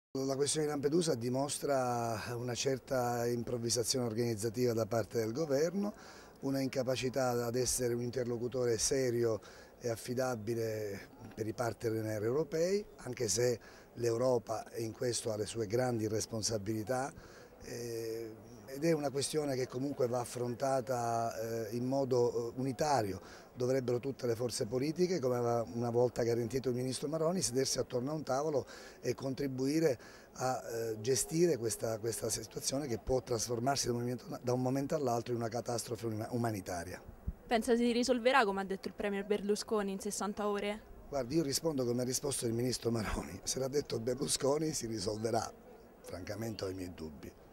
La questione di Lampedusa dimostra una certa improvvisazione organizzativa da parte del governo, una incapacità ad essere un interlocutore serio e affidabile per i partner europei, anche se l'Europa in questo ha le sue grandi responsabilità ed è una questione che comunque va affrontata in modo unitario. Dovrebbero tutte le forze politiche, come aveva una volta garantito il ministro Maroni, sedersi attorno a un tavolo e contribuire a gestire questa situazione che può trasformarsi da un momento all'altro in una catastrofe umanitaria. Pensa si risolverà, come ha detto il premier Berlusconi, in 60 ore? Guardi, io rispondo come ha risposto il ministro Maroni, se l'ha detto Berlusconi si risolverà, francamente ho i miei dubbi.